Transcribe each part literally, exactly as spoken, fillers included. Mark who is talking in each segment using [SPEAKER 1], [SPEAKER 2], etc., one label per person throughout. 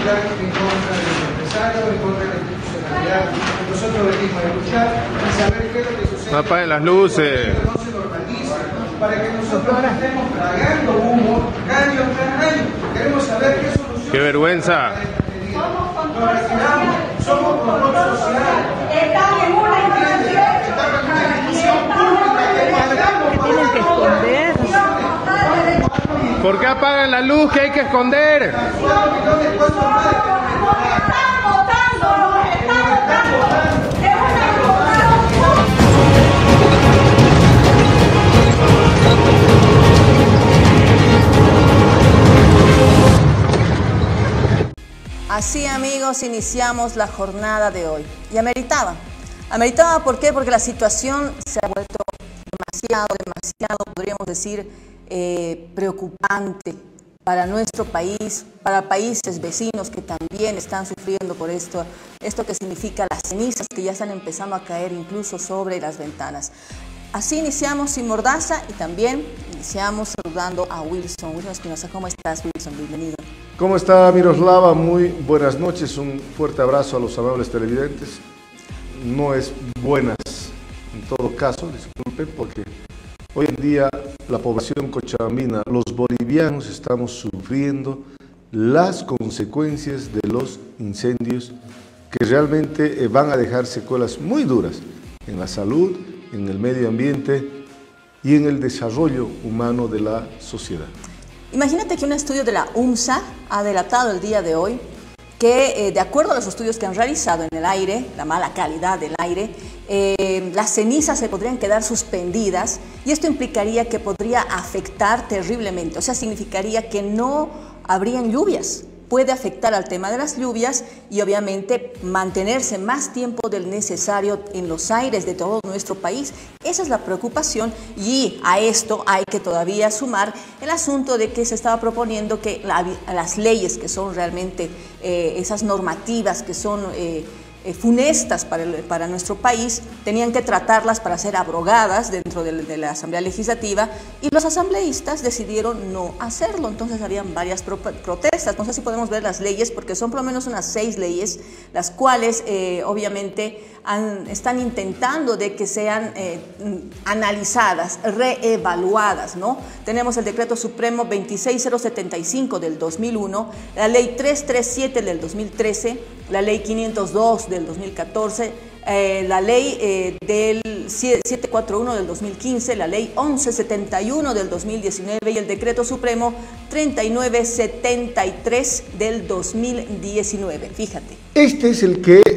[SPEAKER 1] luchar en contra del empresario, en contra de la institucionalidad. Nosotros venimos a luchar y saber qué es lo que sucede.
[SPEAKER 2] No apaguen las luces.
[SPEAKER 1] No se normaliza, para que nosotros no estemos tragando humo año tras año. Queremos saber qué solución.
[SPEAKER 2] ¡Qué vergüenza!
[SPEAKER 1] Somos control social. Somos control social.
[SPEAKER 3] Estamos en una institución pública.
[SPEAKER 4] Tienen que esconder.
[SPEAKER 2] ¿Por qué apagan la luz que hay que esconder?
[SPEAKER 4] Así, amigos, iniciamos la jornada de hoy. Y ameritaba. Ameritaba, ¿por qué? Porque la situación se ha vuelto demasiado, demasiado, podríamos decir, eh, preocupante para nuestro país, para países vecinos que también están sufriendo por esto, esto que significa las cenizas que ya están empezando a caer incluso sobre las ventanas. Así iniciamos Sin Mordaza y también iniciamos saludando a Wilson. Wilson Espinosa, ¿cómo estás, Wilson? Bienvenido.
[SPEAKER 5] ¿Cómo está, Miroslava? Muy buenas noches, un fuerte abrazo a los amables televidentes. No es buenas en todo caso, disculpen, porque hoy en día la población cochabambina, los bolivianos, estamos sufriendo las consecuencias de los incendios que realmente van a dejar secuelas muy duras en la salud, en el medio ambiente y en el desarrollo humano de la sociedad.
[SPEAKER 4] Imagínate que un estudio de la UMSA ha delatado el día de hoy que, eh, de acuerdo a los estudios que han realizado en el aire, la mala calidad del aire, eh, las cenizas se podrían quedar suspendidas y esto implicaría que podría afectar terriblemente, o sea, significaría que no habrían lluvias. Puede afectar al tema de las lluvias y obviamente mantenerse más tiempo del necesario en los aires de todo nuestro país. Esa es la preocupación y a esto hay que todavía sumar el asunto de que se estaba proponiendo que la, las leyes que son realmente eh, esas normativas que son eh, eh, funestas para, el, para nuestro país, tenían que tratarlas para ser abrogadas dentro de, de la Asamblea Legislativa y los asambleístas decidieron no hacerlo. Entonces habían varias pro, protestas. No sé si podemos ver las leyes porque son por lo menos unas seis leyes, las cuales eh, obviamente han, están intentando de que sean eh, analizadas, reevaluadas, ¿no? Tenemos el Decreto Supremo veintiséis mil setenta y cinco del dos mil uno, la Ley trescientos treinta y siete del dos mil trece, la Ley quinientos dos del dos mil catorce, eh, la Ley eh, del setecientos cuarenta y uno del dos mil quince, la Ley once setenta y uno del dos mil diecinueve y el Decreto Supremo treinta y nueve setenta y tres del dos mil diecinueve. Fíjate.
[SPEAKER 5] Este es el que,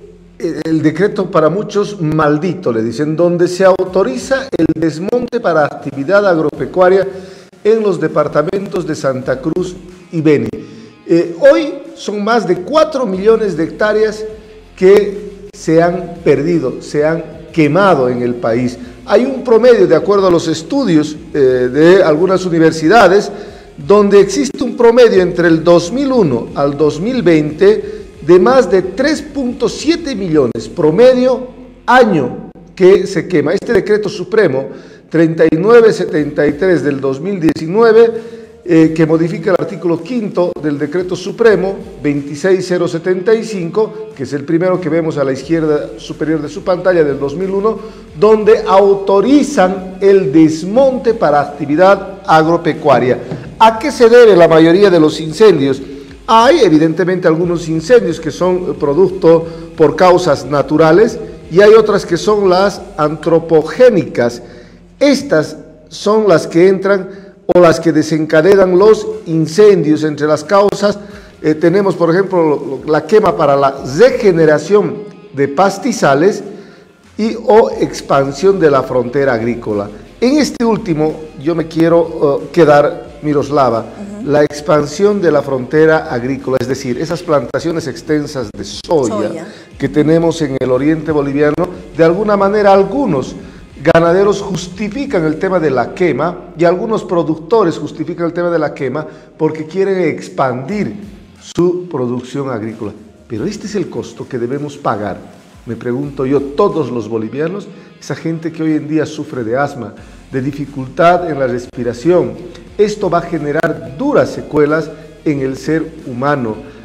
[SPEAKER 5] el decreto para muchos maldito, le dicen, donde se autoriza el desmonte para actividad agropecuaria en los departamentos de Santa Cruz y Beni. Eh, hoy son más de cuatro millones de hectáreas que se han perdido, se han quemado en el país. Hay un promedio, de acuerdo a los estudios eh, de algunas universidades, donde existe un promedio entre el dos mil uno al dos mil veinte de más de tres punto siete millones, promedio año que se quema. Este decreto supremo treinta y nueve setenta y tres del dos mil diecinueve, Eh, que modifica el artículo quinto del decreto supremo veintiséis mil setenta y cinco, que es el primero que vemos a la izquierda superior de su pantalla, del dos mil uno, donde autorizan el desmonte para actividad agropecuaria. ¿A qué se debe la mayoría de los incendios? Hay evidentemente algunos incendios que son producto por causas naturales y hay otras que son las antropogénicas. Estas son las que entran o las que desencadenan los incendios. Entre las causas eh, tenemos, por ejemplo, la quema para la regeneración de pastizales y o expansión de la frontera agrícola. En este último yo me quiero uh, quedar, Miroslava, uh-huh. La expansión de la frontera agrícola, es decir, esas plantaciones extensas de soya, soya que tenemos en el oriente boliviano, de alguna manera algunos ganaderos justifican el tema de la quema y algunos productores justifican el tema de la quema porque quieren expandir su producción agrícola. Pero este es el costo que debemos pagar, me pregunto yo, todos los bolivianos, esa gente que hoy en día sufre de asma, de dificultad en la respiración. Esto va a generar duras secuelas en el ser humano.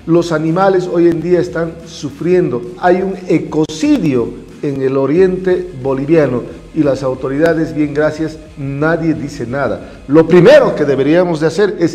[SPEAKER 5] Los animales hoy en día están sufriendo. Hay un ecocidio en el oriente boliviano y las autoridades, bien gracias, nadie dice nada. Lo primero que deberíamos de hacer es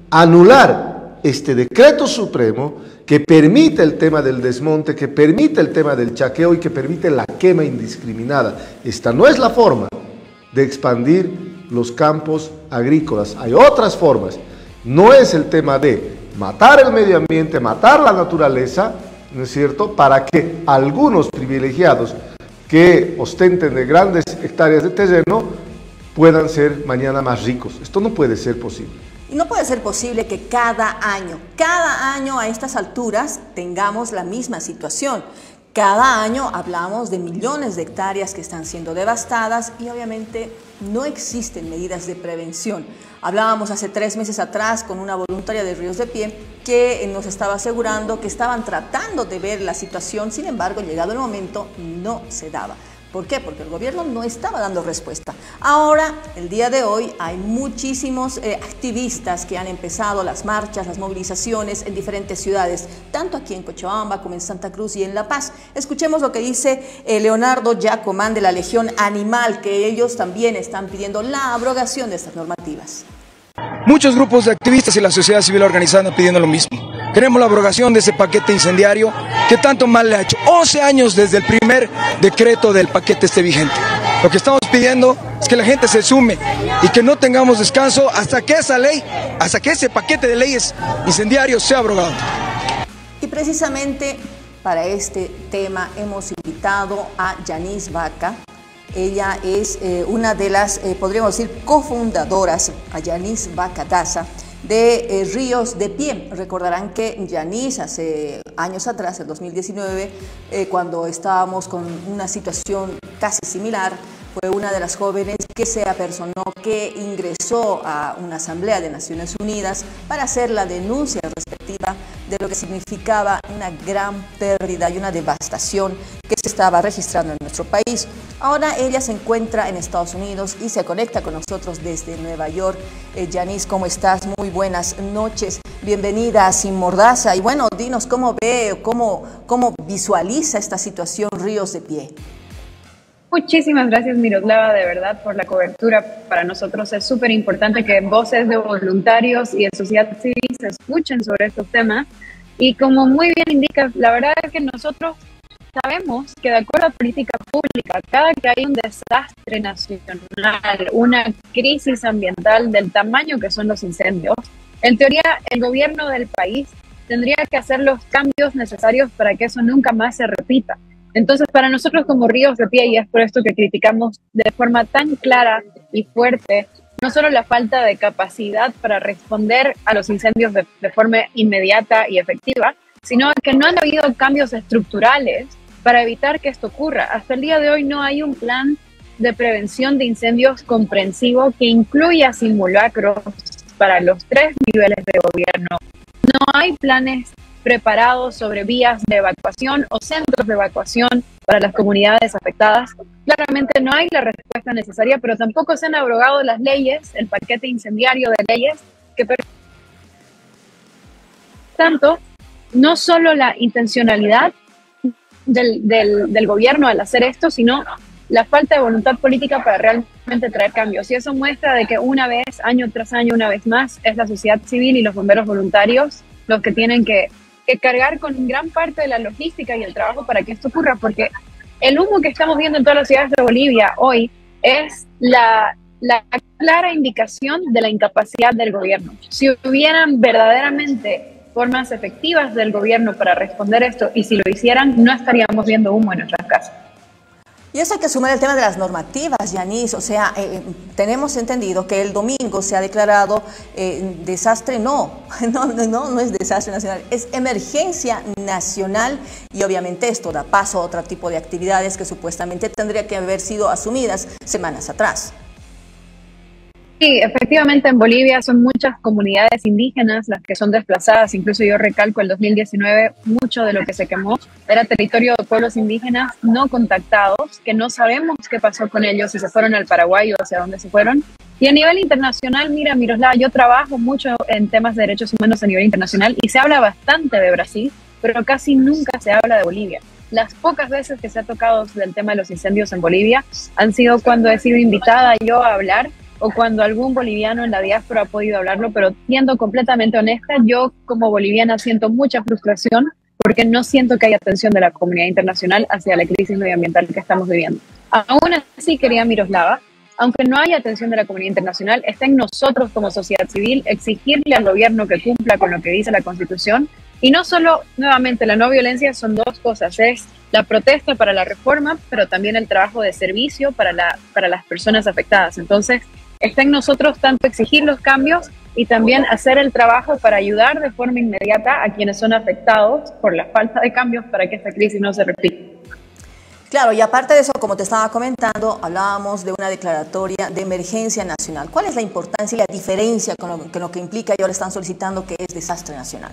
[SPEAKER 5] anular este decreto supremo que permite el tema del desmonte, que permite el tema del chaqueo y que permite la quema indiscriminada. Esta no es la forma de expandir los campos agrícolas. Hay otras formas. No es el tema de matar el medio ambiente, matar la naturaleza, ¿no es cierto?, para que algunos privilegiados que ostenten de grandes hectáreas de terreno puedan ser mañana más ricos. Esto no puede ser posible.
[SPEAKER 4] Y no puede ser posible que cada año, cada año a estas alturas tengamos la misma situación. Cada año hablamos de millones de hectáreas que están siendo devastadas y obviamente no existen medidas de prevención. Hablábamos hace tres meses atrás con una voluntaria de Ríos de Pie que nos estaba asegurando que estaban tratando de ver la situación, sin embargo, llegado el momento, no se daba. ¿Por qué? Porque el gobierno no estaba dando respuesta. Ahora, el día de hoy, hay muchísimos eh, activistas que han empezado las marchas, las movilizaciones en diferentes ciudades, tanto aquí en Cochabamba como en Santa Cruz y en La Paz. Escuchemos lo que dice eh, Leonardo Yacomán de la Legión Animal, que ellos también están pidiendo la abrogación de estas normativas.
[SPEAKER 6] Muchos grupos de activistas y la sociedad civil organizada pidiendo lo mismo. Queremos la abrogación de ese paquete incendiario que tanto mal le ha hecho. once años desde el primer decreto del paquete esté vigente. Lo que estamos pidiendo es que la gente se sume y que no tengamos descanso hasta que esa ley, hasta que ese paquete de leyes incendiarios sea abrogado.
[SPEAKER 4] Y precisamente para este tema hemos invitado a Yanis Vaca. Ella es eh, una de las, eh, podríamos decir, cofundadoras, a Yanis Vaca Daza, de eh, Ríos de Pie. Recordarán que Yanis hace años atrás, el dos mil diecinueve, eh, cuando estábamos con una situación casi similar, fue una de las jóvenes que se apersonó, que ingresó a una asamblea de Naciones Unidas para hacer la denuncia respectiva de lo que significaba una gran pérdida y una devastación que se estaba registrando en nuestro país. Ahora ella se encuentra en Estados Unidos y se conecta con nosotros desde Nueva York. Eh, Yanis, ¿cómo estás? Muy buenas noches. Bienvenida a Sin Mordaza. Y bueno, dinos cómo ve, cómo, cómo visualiza esta situación Ríos de Pie.
[SPEAKER 7] Muchísimas gracias, Miroslava, de verdad, por la cobertura. Para nosotros es súper importante que voces de voluntarios y de sociedad civil se escuchen sobre estos temas. Y como muy bien indicas, la verdad es que nosotros sabemos que de acuerdo a política pública, cada que hay un desastre nacional, una crisis ambiental del tamaño que son los incendios, en teoría el gobierno del país tendría que hacer los cambios necesarios para que eso nunca más se repita. Entonces, para nosotros como Ríos de Pie, y es por esto que criticamos de forma tan clara y fuerte, no solo la falta de capacidad para responder a los incendios de, de forma inmediata y efectiva, sino que no han habido cambios estructurales para evitar que esto ocurra. Hasta el día de hoy no hay un plan de prevención de incendios comprensivo que incluya simulacros para los tres niveles de gobierno. No hay planes preparados sobre vías de evacuación o centros de evacuación para las comunidades afectadas. Claramente no hay la respuesta necesaria, pero tampoco se han abrogado las leyes, el paquete incendiario de leyes que permiten tanto no solo la intencionalidad del, del, del gobierno al hacer esto, sino la falta de voluntad política para realmente traer cambios. Y eso muestra de que una vez, año tras año, una vez más, es la sociedad civil y los bomberos voluntarios los que tienen que que cargar con gran parte de la logística y el trabajo para que esto ocurra, porque el humo que estamos viendo en todas las ciudades de Bolivia hoy es la, la clara indicación de la incapacidad del gobierno. Si hubieran verdaderamente formas efectivas del gobierno para responder esto, y si lo hicieran, no estaríamos viendo humo en nuestras casas.
[SPEAKER 4] Y eso hay que sumar el tema de las normativas, Yanis. O sea, eh, tenemos entendido que el domingo se ha declarado eh, desastre, no, no, no, no es desastre nacional, es emergencia nacional, y obviamente esto da paso a otro tipo de actividades que supuestamente tendrían que haber sido asumidas semanas atrás.
[SPEAKER 7] Sí, efectivamente en Bolivia son muchas comunidades indígenas las que son desplazadas. Incluso yo recalco el dos mil diecinueve, mucho de lo que se quemó era territorio de pueblos indígenas no contactados, que no sabemos qué pasó con ellos, si se fueron al Paraguay o hacia dónde se fueron. Y a nivel internacional, mira, Miroslava, yo trabajo mucho en temas de derechos humanos a nivel internacional y se habla bastante de Brasil, pero casi nunca se habla de Bolivia. Las pocas veces que se ha tocado del tema de los incendios en Bolivia han sido cuando he sido invitada yo a hablar o cuando algún boliviano en la diáspora ha podido hablarlo, pero siendo completamente honesta, yo como boliviana siento mucha frustración porque no siento que haya atención de la comunidad internacional hacia la crisis medioambiental que estamos viviendo. Aún así, querida Miroslava, aunque no haya atención de la comunidad internacional, está en nosotros como sociedad civil exigirle al gobierno que cumpla con lo que dice la Constitución. Y no solo, nuevamente, la no violencia son dos cosas, es la protesta para la reforma, pero también el trabajo de servicio para, la, para las personas afectadas. Entonces, está en nosotros tanto exigir los cambios y también hacer el trabajo para ayudar de forma inmediata a quienes son afectados por la falta de cambios para que esta crisis no se repita.
[SPEAKER 4] Claro, y aparte de eso, como te estaba comentando, hablábamos de una declaratoria de emergencia nacional. ¿Cuál es la importancia y la diferencia con lo, con lo que implica y ahora están solicitando que es desastre nacional?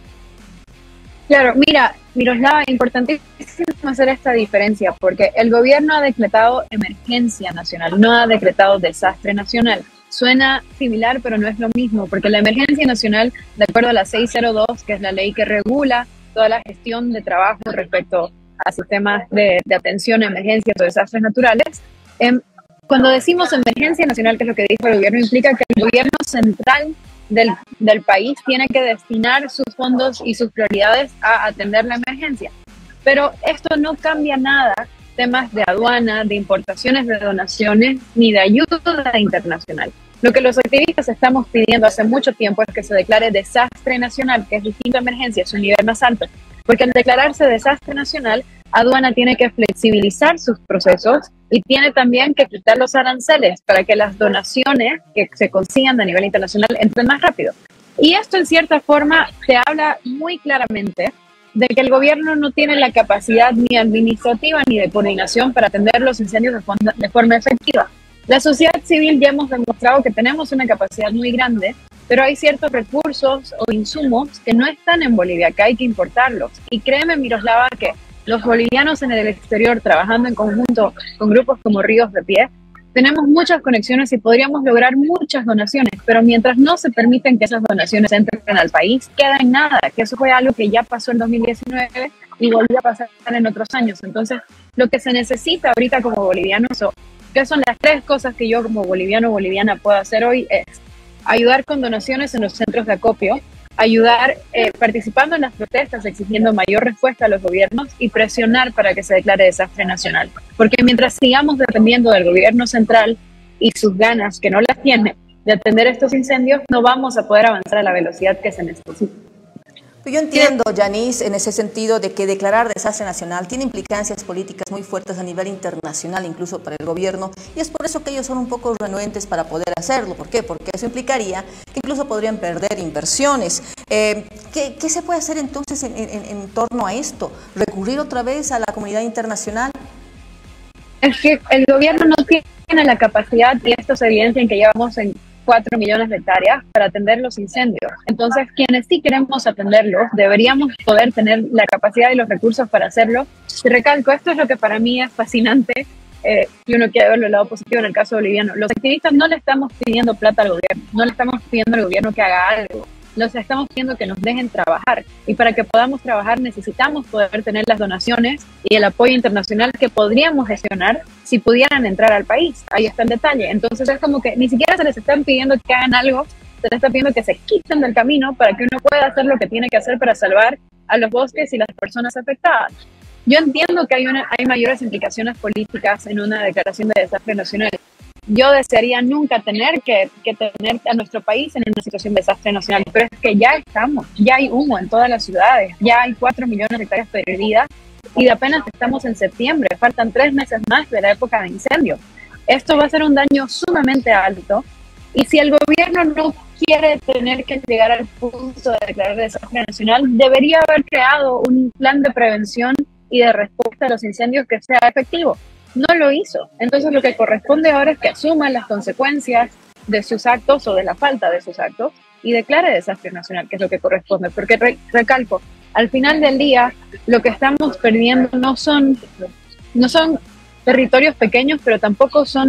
[SPEAKER 7] Claro, mira, Miroslava, importantísimo hacer esta diferencia porque el gobierno ha decretado emergencia nacional, no ha decretado desastre nacional. Suena similar, pero no es lo mismo, porque la emergencia nacional, de acuerdo a la seiscientos dos, que es la ley que regula toda la gestión de trabajo respecto a sistemas de, de atención a emergencias o desastres naturales, eh, cuando decimos emergencia nacional, que es lo que dijo el gobierno, implica que el gobierno central Del, del país tiene que destinar sus fondos y sus prioridades a atender la emergencia. Pero esto no cambia nada, temas de aduana, de importaciones de donaciones, ni de ayuda internacional. Lo que los activistas estamos pidiendo hace mucho tiempo es que se declare desastre nacional, que es distinto a emergencia, es un nivel más alto. Porque al declararse desastre nacional, aduana tiene que flexibilizar sus procesos y tiene también que quitar los aranceles para que las donaciones que se consigan a nivel internacional entren más rápido. Y esto en cierta forma te habla muy claramente de que el gobierno no tiene la capacidad ni administrativa ni de coordinación para atender los incendios de, forma, de forma efectiva. La sociedad civil ya hemos demostrado que tenemos una capacidad muy grande, pero hay ciertos recursos o insumos que no están en Bolivia, que hay que importarlos. Y créeme, Miroslava, que los bolivianos en el exterior, trabajando en conjunto con grupos como Ríos de Pie, tenemos muchas conexiones y podríamos lograr muchas donaciones, pero mientras no se permiten que esas donaciones entren al país, queda en nada, que eso fue algo que ya pasó en dos mil diecinueve y volvió a pasar en otros años. Entonces, lo que se necesita ahorita como bolivianos, o que son las tres cosas que yo como boliviano o boliviana puedo hacer hoy, es ayudar con donaciones en los centros de acopio, ayudar eh, participando en las protestas, exigiendo mayor respuesta a los gobiernos y presionar para que se declare desastre nacional. Porque mientras sigamos dependiendo del gobierno central y sus ganas, que no las tiene, de atender estos incendios, no vamos a poder avanzar a la velocidad que se necesita.
[SPEAKER 4] Yo entiendo, Yanis, en ese sentido de que declarar desastre nacional tiene implicancias políticas muy fuertes a nivel internacional, incluso para el gobierno, y es por eso que ellos son un poco renuentes para poder hacerlo. ¿Por qué? Porque eso implicaría que incluso podrían perder inversiones. Eh, ¿qué, ¿Qué se puede hacer entonces en, en, en torno a esto? ¿Recurrir otra vez a la comunidad internacional?
[SPEAKER 7] Es que el gobierno no tiene la capacidad, y esto se evidencia en que llevamos en cuatro millones de hectáreas para atender los incendios. Entonces, quienes sí queremos atenderlos, deberíamos poder tener la capacidad y los recursos para hacerlo. Y recalco, esto es lo que para mí es fascinante, eh, y uno quiere verlo del lado positivo en el caso boliviano. Los activistas no le estamos pidiendo plata al gobierno, no le estamos pidiendo al gobierno que haga algo, los estamos pidiendo que nos dejen trabajar. Y para que podamos trabajar necesitamos poder tener las donaciones y el apoyo internacional que podríamos gestionar si pudieran entrar al país. Ahí está el detalle. Entonces es como que ni siquiera se les están pidiendo que hagan algo, se les está pidiendo que se quiten del camino para que uno pueda hacer lo que tiene que hacer para salvar a los bosques y las personas afectadas. Yo entiendo que hay, una, hay mayores implicaciones políticas en una declaración de desastre nacional. Yo desearía nunca tener que, que tener a nuestro país en una situación de desastre nacional, pero es que ya estamos, ya hay humo en todas las ciudades, ya hay cuatro millones de hectáreas perdidas y apenas estamos en septiembre, faltan tres meses más de la época de incendio. Esto va a ser un daño sumamente alto y si el gobierno no quiere tener que llegar al punto de declarar desastre nacional, debería haber creado un plan de prevención y de respuesta a los incendios que sea efectivo. No lo hizo. Entonces lo que corresponde ahora es que asuman las consecuencias de sus actos o de la falta de sus actos y declare desastre nacional, que es lo que corresponde. Porque re recalco, al final del día lo que estamos perdiendo no son, no son territorios pequeños, pero tampoco son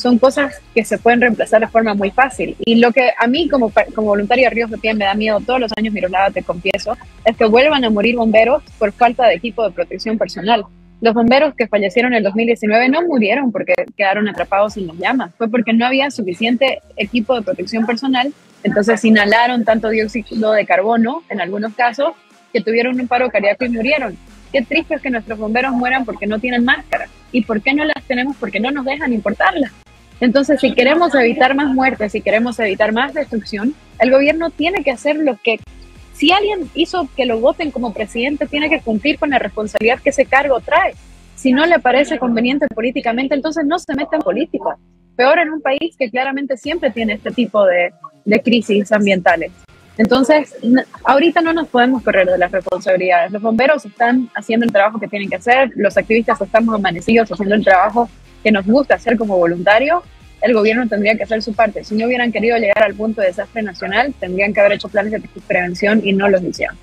[SPEAKER 7] son cosas que se pueden reemplazar de forma muy fácil. Y lo que a mí como, como voluntaria de Ríos de Pie me da miedo todos los años, Miroslava, te confieso, es que vuelvan a morir bomberos por falta de equipo de protección personal. Los bomberos que fallecieron en el dos mil diecinueve no murieron porque quedaron atrapados en las llamas, fue porque no había suficiente equipo de protección personal, entonces inhalaron tanto dióxido de carbono, en algunos casos, que tuvieron un paro cardíaco y murieron. Qué triste es que nuestros bomberos mueran porque no tienen máscara. ¿Y por qué no las tenemos? Porque no nos dejan importarlas. Entonces, si queremos evitar más muertes, si queremos evitar más destrucción, el gobierno tiene que hacer lo que... Si alguien hizo que lo voten como presidente, tiene que cumplir con la responsabilidad que ese cargo trae. Si no le parece conveniente políticamente, entonces no se meta en política. Peor en un país que claramente siempre tiene este tipo de, de crisis ambientales. Entonces, ahorita no nos podemos correr de las responsabilidades. Los bomberos están haciendo el trabajo que tienen que hacer, los activistas estamos amanecidos haciendo el trabajo que nos gusta hacer como voluntario. El gobierno tendría que hacer su parte. Si no hubieran querido llegar al punto de desastre nacional, tendrían que haber hecho planes de prevención y no los hicieron.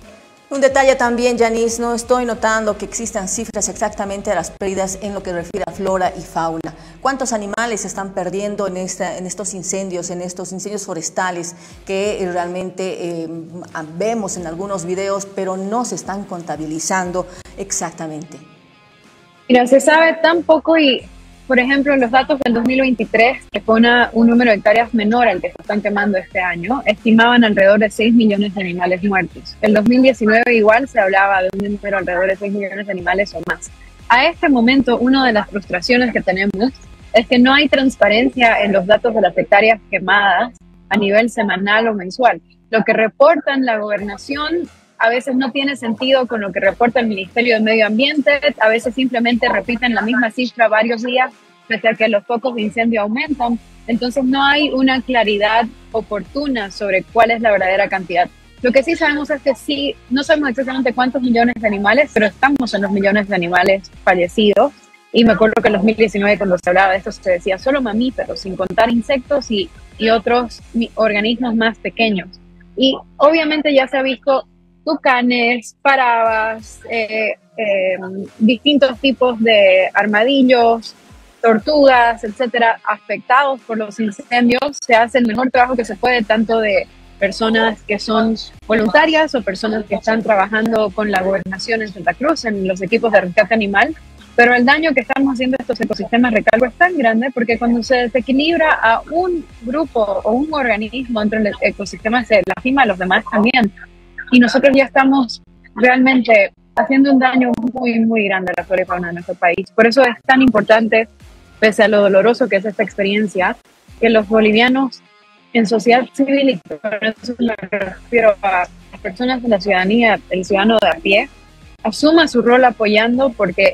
[SPEAKER 4] Un detalle también, Yanis, no estoy notando que existan cifras exactamente de las pérdidas en lo que refiere a flora y fauna. ¿Cuántos animales se están perdiendo en, esta, en estos incendios, en estos incendios forestales que realmente eh, vemos en algunos videos, pero no se están contabilizando exactamente?
[SPEAKER 7] Mira, se sabe tan poco y, por ejemplo, los datos del dos mil veintitrés, que fue una, un número de hectáreas menor al que se están quemando este año, estimaban alrededor de seis millones de animales muertos. El dos mil diecinueve igual se hablaba de un número alrededor de seis millones de animales o más. A este momento, una de las frustraciones que tenemos es que no hay transparencia en los datos de las hectáreas quemadas a nivel semanal o mensual. Lo que reportan la gobernación a veces no tiene sentido con lo que reporta el Ministerio de Medio Ambiente, a veces simplemente repiten la misma cifra varios días, pese a que los focos de incendio aumentan. Entonces no hay una claridad oportuna sobre cuál es la verdadera cantidad. Lo que sí sabemos es que sí, no sabemos exactamente cuántos millones de animales, pero estamos en los millones de animales fallecidos. Y me acuerdo que en dos mil diecinueve, cuando se hablaba de esto, se decía solo mamíferos, sin contar insectos y, y otros organismos más pequeños. Y obviamente ya se ha visto tucanes, parabas, eh, eh, distintos tipos de armadillos, tortugas, etcétera, afectados por los incendios. Se hace el mejor trabajo que se puede, tanto de personas que son voluntarias o personas que están trabajando con la gobernación en Santa Cruz, en los equipos de rescate animal, pero el daño que estamos haciendo a estos ecosistemas recalco es tan grande porque cuando se desequilibra a un grupo o un organismo dentro del ecosistema se lastima a los demás también. Y nosotros ya estamos realmente haciendo un daño muy, muy grande a la flora y fauna de nuestro país. Por eso es tan importante, pese a lo doloroso que es esta experiencia, que los bolivianos en sociedad civil, y por eso me refiero a las personas de la ciudadanía, el ciudadano de a pie, asuma su rol apoyando, porque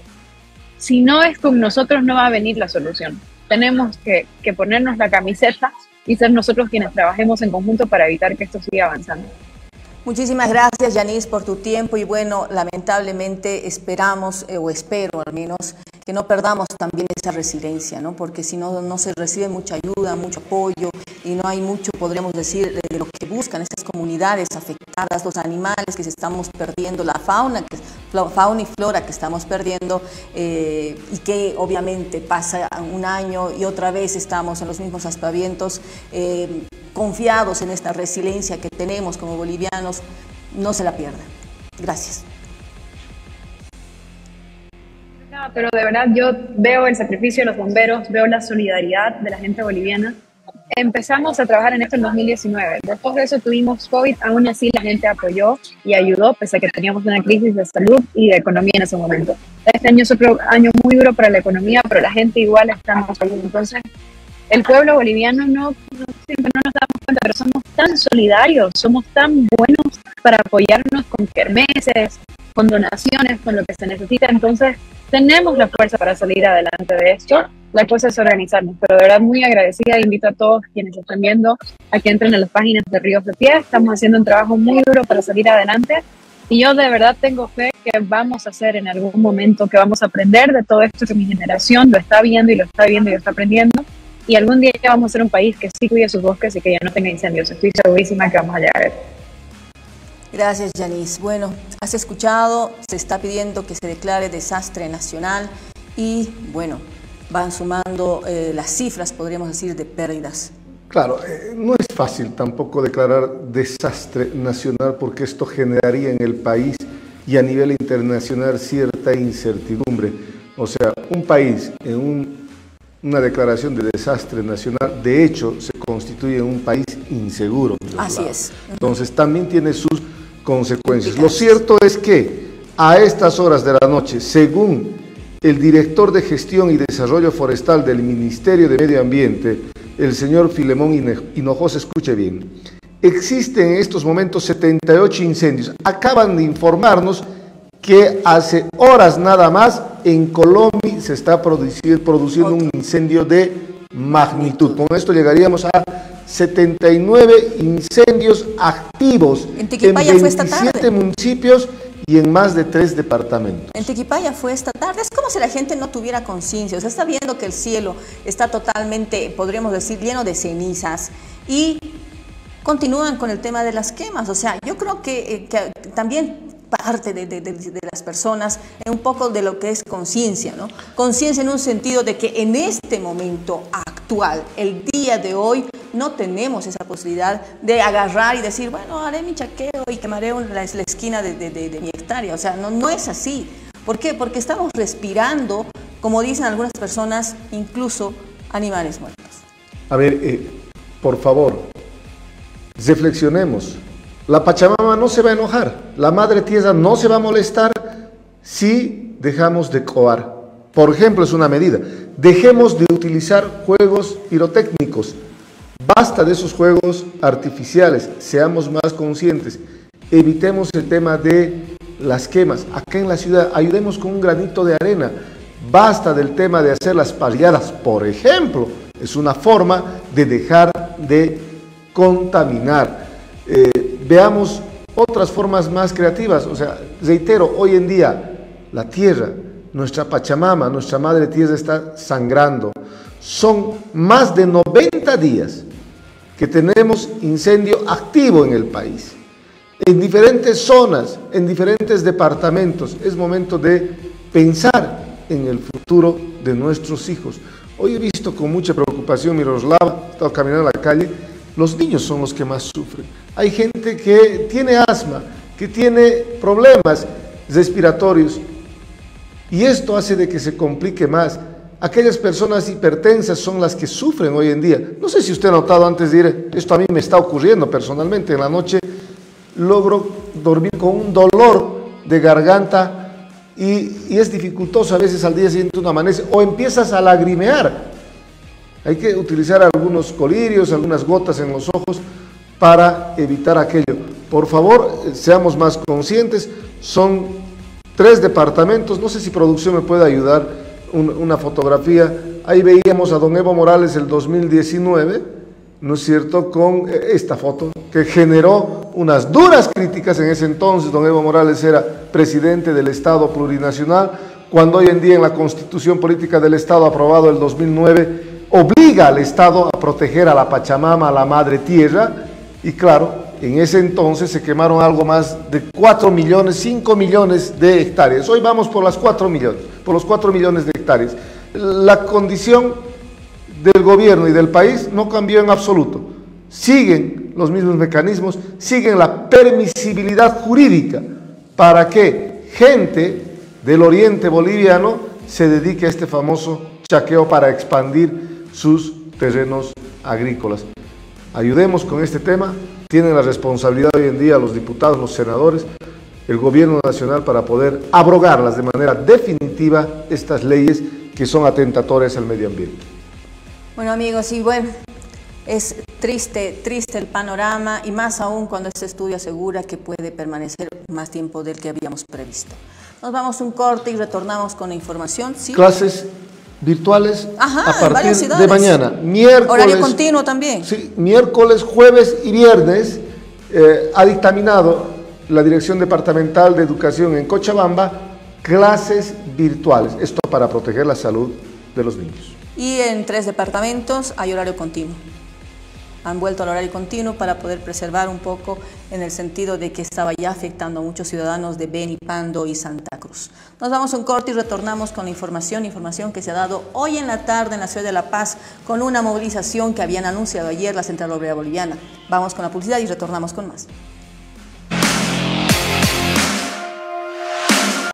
[SPEAKER 7] si no es con nosotros no va a venir la solución. Tenemos que, que ponernos la camiseta y ser nosotros quienes trabajemos en conjunto para evitar que esto siga avanzando.
[SPEAKER 4] Muchísimas gracias, Yanis, por tu tiempo y bueno, lamentablemente esperamos, eh, o espero al menos, que no perdamos también esa resiliencia, ¿no? Porque si no, no se recibe mucha ayuda, mucho apoyo y no hay mucho, podríamos decir, de, de lo que buscan estas comunidades afectadas, los animales que se estamos perdiendo, la fauna, que, fauna y flora que estamos perdiendo eh, y que obviamente pasa un año y otra vez estamos en los mismos aspavientos, eh, confiados en esta resiliencia que tenemos como bolivianos. No se la pierdan. Gracias.
[SPEAKER 7] No, pero de verdad yo veo el sacrificio de los bomberos, veo la solidaridad de la gente boliviana. Empezamos a trabajar en esto en dos mil diecinueve. Después de eso tuvimos COVID, aún así la gente apoyó y ayudó, pese a que teníamos una crisis de salud y de economía en ese momento. Este año es otro año muy duro para la economía, pero la gente igual está más salud. Entonces, el pueblo boliviano no, no siempre no nos damos cuenta, pero somos tan solidarios, somos tan buenos para apoyarnos con kermeses, con donaciones, con lo que se necesita. Entonces, tenemos la fuerza para salir adelante de esto. La cosa es organizarnos, pero de verdad muy agradecida. Invito a todos quienes están viendo a que entren a las páginas de Ríos de Pie. Estamos haciendo un trabajo muy duro para salir adelante y yo de verdad tengo fe que vamos a hacer en algún momento, que vamos a aprender de todo esto que mi generación lo está viendo y lo está viendo y lo está aprendiendo. Y algún día vamos a ser un país que sí cuide sus bosques y que ya no tenga incendios. Estoy segurísima que vamos a llegar a eso.
[SPEAKER 4] Gracias, Yanis. Bueno, has escuchado, se está pidiendo que se declare desastre nacional y, bueno, van sumando eh, las cifras, podríamos decir, de pérdidas.
[SPEAKER 5] Claro, eh, no es fácil tampoco declarar desastre nacional porque esto generaría en el país y a nivel internacional cierta incertidumbre. O sea, un país en un, una declaración de desastre nacional, de hecho, se constituye un país inseguro.
[SPEAKER 4] Así es.
[SPEAKER 5] Entonces también tiene sus consecuencias. Lo cierto es que a estas horas de la noche, según el director de Gestión y Desarrollo Forestal del Ministerio de Medio Ambiente, el señor Filemón Hinojosa, escuche bien, existen en estos momentos setenta y ocho incendios. Acaban de informarnos que hace horas nada más en Colombia se está produciendo, produciendo un incendio de magnitud. Con esto llegaríamos a setenta y nueve incendios activos
[SPEAKER 4] en, en
[SPEAKER 5] veintisiete municipios y en más de tres departamentos.
[SPEAKER 4] En Tequipaya fue esta tarde. Es como si la gente no tuviera conciencia. O sea, está viendo que el cielo está totalmente, podríamos decir, lleno de cenizas y continúan con el tema de las quemas. O sea, yo creo que, eh, que también parte de, de, de, de las personas en un poco de lo que es conciencia, ¿no? Conciencia en un sentido de que en este momento actual, el día de hoy, no tenemos esa posibilidad de agarrar y decir, bueno, haré mi chaqueo y quemaré la, la esquina de, de, de, de mi hectárea. O sea, no, no es así. ¿Por qué? Porque estamos respirando, como dicen algunas personas, incluso animales muertos.
[SPEAKER 5] A ver, eh, por favor, reflexionemos. La Pachamama no se va a enojar, la Madre Tierra no se va a molestar si dejamos de coar. Por ejemplo, es una medida. Dejemos de utilizar juegos pirotécnicos. Basta de esos juegos artificiales, seamos más conscientes. Evitemos el tema de las quemas. Acá en la ciudad, ayudemos con un granito de arena. Basta del tema de hacer las parrilladas, por ejemplo. Es una forma de dejar de contaminar. Eh, veamos otras formas más creativas. O sea, reitero, hoy en día la tierra, nuestra Pachamama, nuestra Madre Tierra está sangrando. Son más de noventa días que tenemos incendio activo en el país, en diferentes zonas, en diferentes departamentos. Es momento de pensar en el futuro de nuestros hijos. Hoy he visto con mucha preocupación, Miroslava, he estado caminando en la calle, los niños son los que más sufren. Hay gente que tiene asma, que tiene problemas respiratorios, y esto hace de que se complique más. Aquellas personas hipertensas son las que sufren hoy en día. No sé si usted ha notado antes de ir, esto a mí me está ocurriendo personalmente, en la noche logro dormir con un dolor de garganta y, y es dificultoso, a veces al día siguiente uno amanece o empiezas a lagrimear. Hay que utilizar algunos colirios, algunas gotas en los ojos para evitar aquello. Por favor, seamos más conscientes. Son tres departamentos, no sé si producción me puede ayudar, un, una fotografía. Ahí veíamos a don Evo Morales el dos mil diecinueve, ¿no es cierto?, con esta foto que generó unas duras críticas en ese entonces. Don Evo Morales era presidente del Estado Plurinacional, cuando hoy en día en la Constitución Política del Estado aprobado el dos mil nueve obliga al Estado a proteger a la Pachamama, a la Madre Tierra, y claro, en ese entonces se quemaron algo más de cuatro millones, cinco millones de hectáreas. Hoy vamos por las cuatro millones, por los cuatro millones de hectáreas. La condición del gobierno y del país no cambió en absoluto. Siguen los mismos mecanismos, siguen la permisibilidad jurídica para que gente del oriente boliviano se dedique a este famoso chaqueo para expandir sus terrenos agrícolas. Ayudemos con este tema. Tienen la responsabilidad hoy en día los diputados, los senadores, el gobierno nacional para poder abrogarlas de manera definitiva estas leyes que son atentatorias al medio ambiente.
[SPEAKER 4] Bueno, amigos, y bueno, es triste, triste el panorama, y más aún cuando este estudio asegura que puede permanecer más tiempo del que habíamos previsto. Nos vamos a un corte y retornamos con la información. ¿Sí?
[SPEAKER 5] Clases virtuales.
[SPEAKER 4] Ajá,
[SPEAKER 5] a partir
[SPEAKER 4] en
[SPEAKER 5] de mañana. Miércoles,
[SPEAKER 4] horario continuo también.
[SPEAKER 5] Sí, miércoles, jueves y viernes eh, ha dictaminado la Dirección Departamental de Educación en Cochabamba clases virtuales. Esto para proteger la salud de los niños.
[SPEAKER 4] Y en tres departamentos hay horario continuo. han vuelto al horario continuo para poder preservar un poco en el sentido de que estaba ya afectando a muchos ciudadanos de Beni, Pando y Santa Cruz. Nos vamos a un corte y retornamos con la información, información que se ha dado hoy en la tarde en la ciudad de La Paz con una movilización que habían anunciado ayer la Central Obrera Boliviana. Vamos con la publicidad y retornamos con más.